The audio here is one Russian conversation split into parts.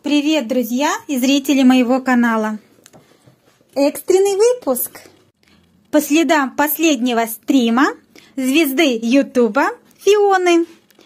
Привет, друзья и зрители моего канала. Экстренный выпуск. По следам последнего стрима звезды Ютуба Фионы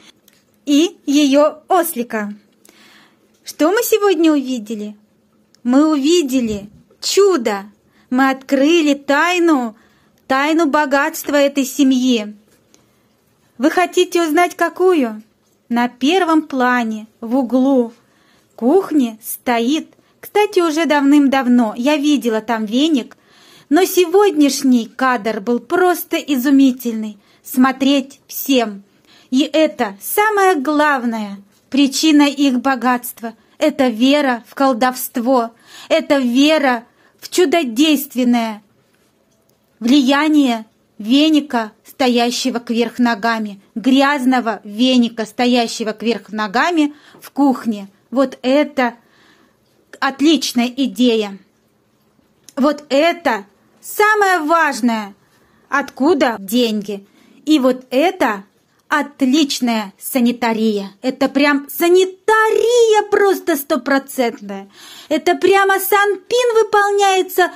и ее ослика. Что мы сегодня увидели? Мы увидели чудо. Мы открыли тайну богатства этой семьи. Вы хотите узнать, какую? На первом плане, в углу кухни стоит, кстати, уже давным-давно, я видела там веник, но сегодняшний кадр был просто изумительный, смотреть всем. И это самая главная причина их богатства. Это вера в колдовство, это вера в чудодейственное влияние веника, стоящего кверх ногами, грязного веника, стоящего кверх ногами в кухне. Вот это отличная идея. Вот это самое важное. Откуда деньги? И вот это отличная санитария. Это прям санитария просто стопроцентная. Это прямо санпин выполняется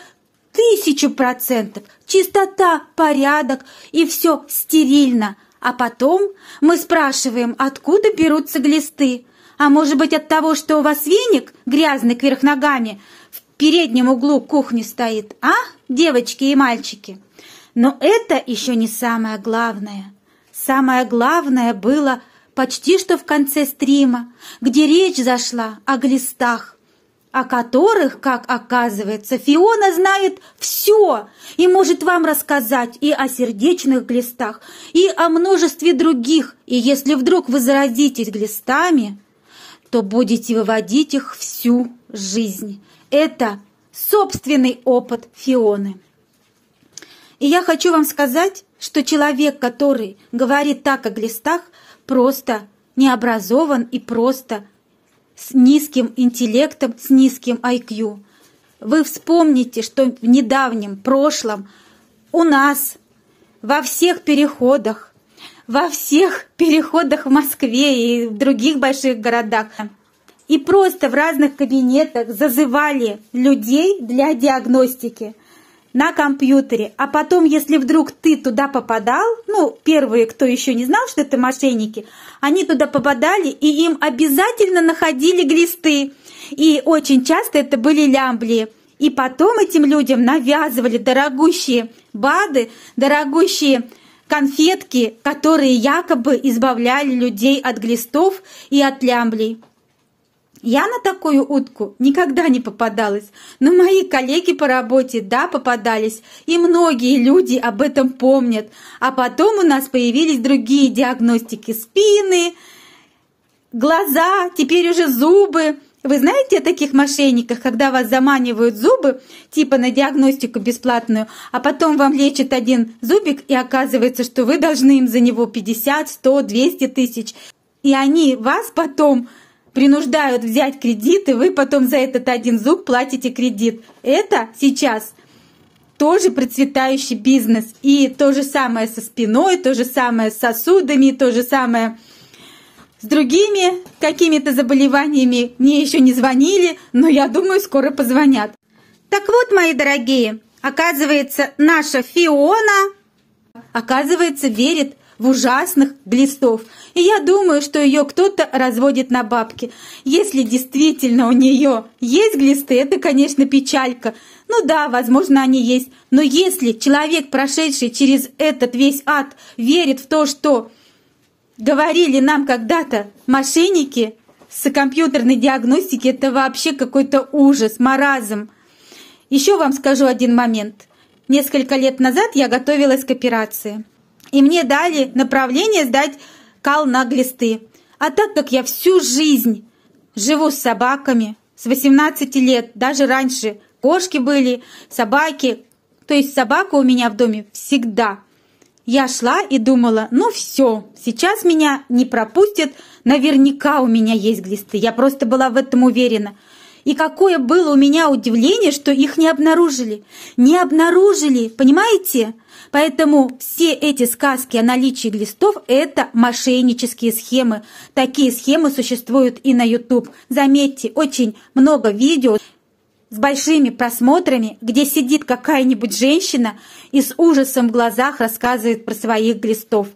1000%. Чистота, порядок и все стерильно. А потом мы спрашиваем, откуда берутся глисты. А может быть от того, что у вас веник грязный кверх ногами в переднем углу кухни стоит, а, девочки и мальчики? Но это еще не самое главное. Самое главное было почти что в конце стрима, где речь зашла о глистах, о которых, как оказывается, Фиона знает все и может вам рассказать и о сердечных глистах, и о множестве других. И если вдруг вы заразитесь глистами, то будете выводить их всю жизнь. Это собственный опыт Фионы. И я хочу вам сказать, что человек, который говорит так о глистах, просто не образован и просто с низким интеллектом, с низким IQ. Вы вспомните, что в недавнем прошлом у нас во всех переходах в Москве и в других больших городах и просто в разных кабинетах зазывали людей для диагностики на компьютере. А потом, если вдруг ты туда попадал, первые, кто еще не знал, что это мошенники, они туда попадали, и им обязательно находили глисты. И очень часто это были лямблии. И потом этим людям навязывали дорогущие БАДы, дорогущие конфетки, которые якобы избавляли людей от глистов и от лямблей. Я на такую утку никогда не попадалась, но мои коллеги по работе, да, попадались, и многие люди об этом помнят. А потом у нас появились другие диагностики: спины, глаза, теперь уже зубы. Вы знаете о таких мошенниках, когда вас заманивают зубы, типа на диагностику бесплатную, а потом вам лечат один зубик, и оказывается, что вы должны им за него 50, 100, 200 тысяч. И они вас потом принуждают взять кредит, и вы потом за этот один зуб платите кредит. Это сейчас тоже процветающий бизнес. И то же самое со спиной, то же самое с сосудами, то же самое с другими какими-то заболеваниями. Мне еще не звонили, но я думаю, скоро позвонят. Так вот, мои дорогие, оказывается, наша Фиона, верит в ужасных глистов. И я думаю, что ее кто-то разводит на бабки. Если действительно у нее есть глисты, это, конечно, печалька. Ну да, возможно, они есть. Но если человек, прошедший через этот весь ад, верит в то, что говорили нам когда-то мошенники с компьютерной диагностики, это вообще какой-то ужас, маразм. Еще вам скажу один момент. Несколько лет назад я готовилась к операции. И мне дали направление сдать кал на глисты. А так как я всю жизнь живу с собаками, с 18 лет, даже раньше кошки были, собаки, то есть собака у меня в доме всегда. Я шла и думала, ну все, сейчас меня не пропустят, наверняка у меня есть глисты. Я просто была в этом уверена. И какое было у меня удивление, что их не обнаружили. Не обнаружили, понимаете? Поэтому все эти сказки о наличии глистов – это мошеннические схемы. Такие схемы существуют и на YouTube. Заметьте, очень много видео с большими просмотрами, где сидит какая-нибудь женщина и с ужасом в глазах рассказывает про своих глистов.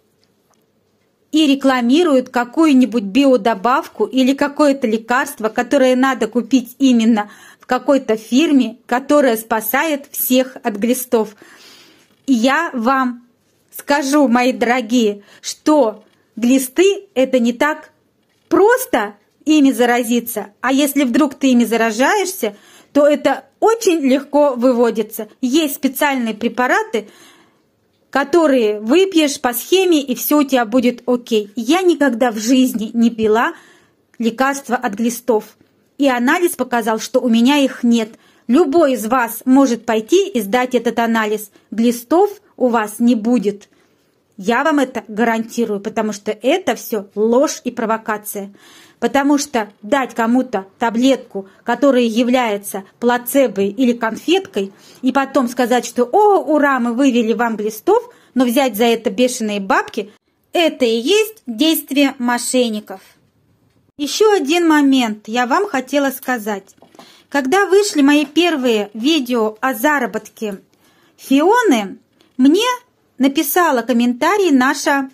И рекламируют какую-нибудь биодобавку или какое-то лекарство, которое надо купить именно в какой-то фирме, которая спасает всех от глистов. И я вам скажу, мои дорогие, что глисты – это не так просто ими заразиться, а если вдруг ты ими заражаешься, то это очень легко выводится. Есть специальные препараты, которые выпьешь по схеме, и все у тебя будет окей. Я никогда в жизни не пила лекарства от глистов. И анализ показал, что у меня их нет. Любой из вас может пойти и сдать этот анализ. Глистов у вас не будет. Я вам это гарантирую, потому что это все ложь и провокация. Потому что дать кому-то таблетку, которая является плацебо или конфеткой, и потом сказать, что «О, ура, мы вывели вам глистов», но взять за это бешеные бабки – это и есть действие мошенников. Еще один момент я вам хотела сказать. Когда вышли мои первые видео о заработке Фионы, мне написала комментарий наша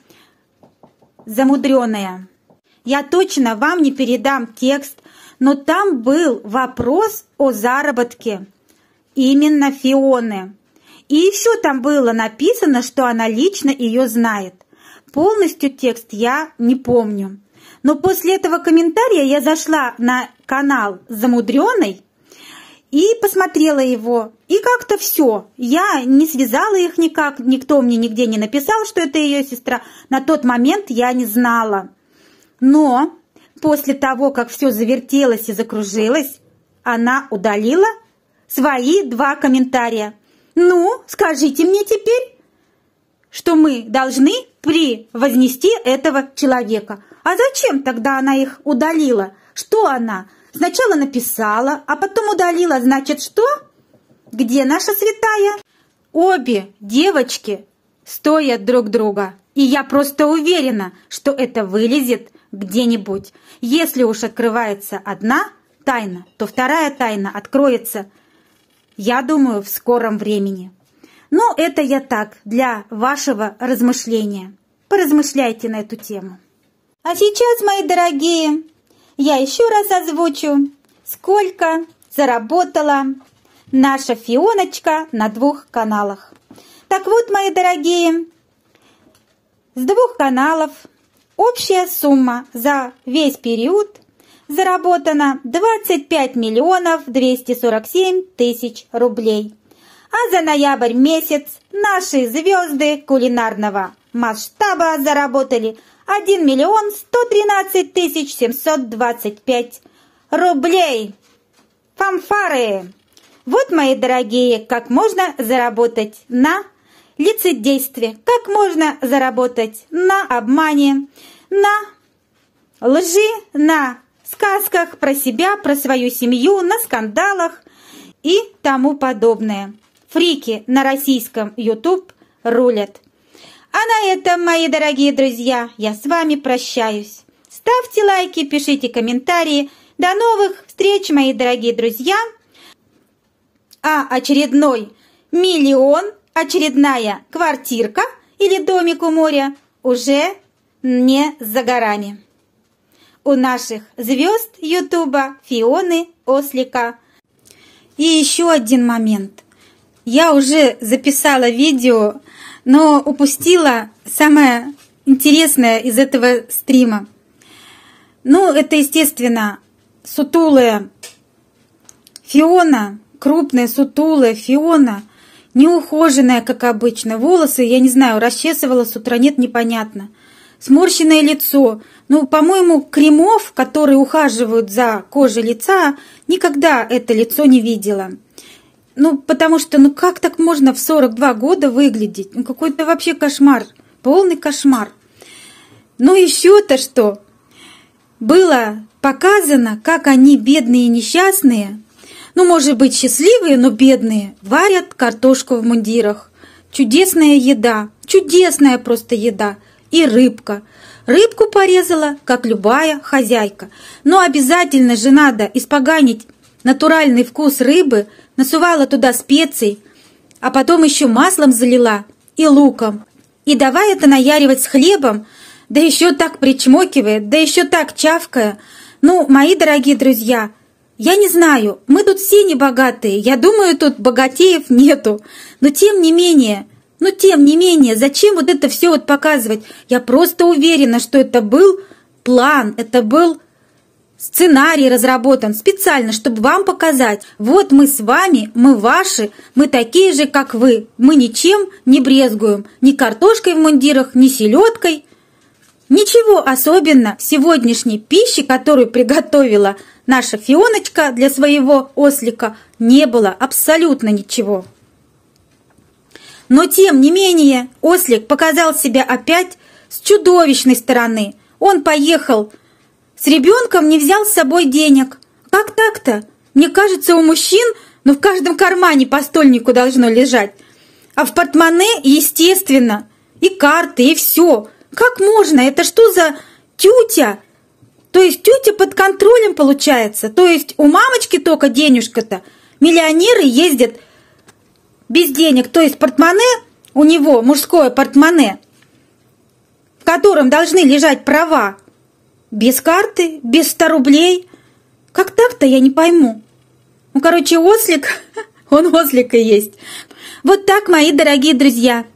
замудренная. Я точно вам не передам текст, но там был вопрос о заработке именно Фионы. И еще там было написано, что она лично ее знает. Полностью текст я не помню. Но после этого комментария я зашла на канал Замудренной и посмотрела его. И как-то все. Я не связала их никак, никто мне нигде не написал, что это ее сестра. На тот момент я не знала. Но после того, как все завертелось и закружилось, она удалила свои 2 комментария. Ну, скажите мне теперь, что мы должны превознести этого человека. А зачем тогда она их удалила? Что она? Сначала написала, а потом удалила. Значит, что? Где наша святая? Обе девочки стоят друг друга. И я просто уверена, что это вылезет где-нибудь. Если уж открывается одна тайна, то вторая тайна откроется, я думаю, в скором времени. Но это я так, для вашего размышления. Поразмышляйте на эту тему. А сейчас, мои дорогие, я еще раз озвучу, сколько заработала наша Фионочка на 2 каналах. Так вот, мои дорогие, с 2 каналов общая сумма за весь период заработана 25 миллионов 247 тысяч рублей. А за ноябрь месяц наши звезды кулинарного масштаба заработали 1 миллион 113 тысяч 725 рублей. Фанфары! Вот, мои дорогие, как можно заработать на лицедействе, как можно заработать на обмане, на лжи, на сказках про себя, про свою семью, на скандалах и тому подобное. Фрики на российском YouTube рулят. А на этом, мои дорогие друзья, я с вами прощаюсь. Ставьте лайки, пишите комментарии. До новых встреч, мои дорогие друзья. А очередной миллион, очередная квартирка или домик у моря уже не за горами. У наших звезд Ютуба Фионы Ослика. И еще один момент. Я уже записала видео, но упустила самое интересное из этого стрима. Ну, это, естественно, сутулая Фиона, крупная сутулая Фиона, неухоженная, как обычно. Волосы, я не знаю, расчесывала с утра, нет, непонятно. Сморщенное лицо. Ну, по-моему, кремов, которые ухаживают за кожей лица, никогда это лицо не видела. Ну, потому что, ну как так можно в 42 года выглядеть? Ну, какой-то вообще кошмар, полный кошмар. Ну, еще-то что? было показано, как они, бедные и несчастные, ну, может быть, счастливые, но бедные, варят картошку в мундирах. Чудесная еда, чудесная просто еда. И рыбка. Рыбку порезала, как любая хозяйка. Но обязательно же надо испоганить натуральный вкус рыбы, насувала туда специй, а потом еще маслом залила и луком. И давай это наяривать с хлебом, да еще так причмокивает, да еще так чавкая. Ну, мои дорогие друзья, я не знаю, мы тут все не богатые, я думаю, тут богатеев нету, но тем не менее, зачем вот это все вот показывать? Я просто уверена, что это был план, это был сценарий разработан специально, чтобы вам показать. Вот мы с вами, мы ваши, мы такие же, как вы. Мы ничем не брезгуем, ни картошкой в мундирах, ни селедкой. Ничего особенно в сегодняшней пище, которую приготовила наша Фионочка для своего ослика, не было абсолютно ничего. Но тем не менее ослик показал себя опять с чудовищной стороны. Он поехал с ребенком, не взял с собой денег. Как так-то? Мне кажется, у мужчин, в каждом кармане по стольнику должно лежать. А в портмоне, естественно, и карты, и все. Как можно? Это что за тютя? То есть тютя под контролем получается. То есть у мамочки только денежка-то. Миллионеры ездят без денег. То есть портмоне у него, мужское портмоне, в котором должны лежать права. Без карты, без 100 рублей. Как так-то, я не пойму. Ослик, он ослик и есть. Вот так, мои дорогие друзья.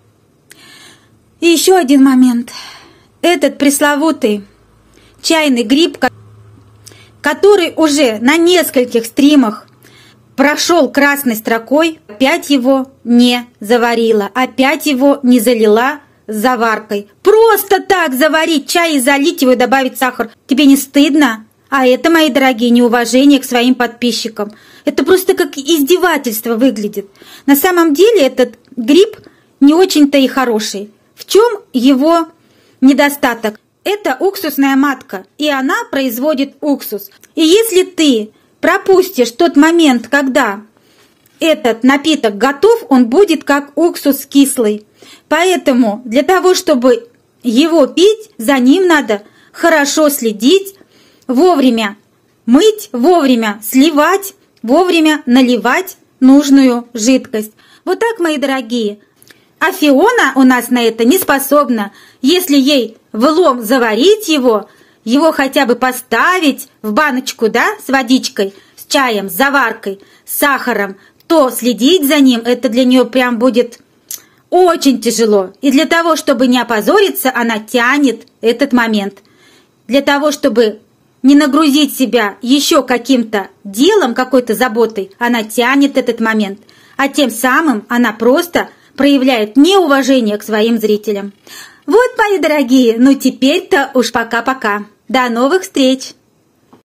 И еще один момент. Этот пресловутый чайный гриб, который уже на нескольких стримах прошел красной строкой, опять его не заварила, опять его не залила заваркой. Просто так заварить чай и залить его и добавить сахар. Тебе не стыдно? А это, мои дорогие, неуважение к своим подписчикам. Это просто как издевательство выглядит. На самом деле этот гриб не очень-то и хороший. В чем его недостаток? Это уксусная матка, и она производит уксус. И если ты пропустишь тот момент, когда этот напиток готов, он будет как уксус кислый. Поэтому для того, чтобы его пить, за ним надо хорошо следить, вовремя мыть, вовремя сливать, вовремя наливать нужную жидкость. Вот так, мои дорогие. А Фиона у нас на это не способна. Если ей влом заварить его хотя бы поставить в баночку, да, с водичкой, с чаем, с заваркой, с сахаром, то следить за ним, это для нее прям будет очень тяжело. И для того, чтобы не опозориться, она тянет этот момент. Для того, чтобы не нагрузить себя еще каким-то делом, какой-то заботой, она тянет этот момент. А тем самым она просто проявляет неуважение к своим зрителям. Вот, мои дорогие, теперь-то уж пока-пока. До новых встреч!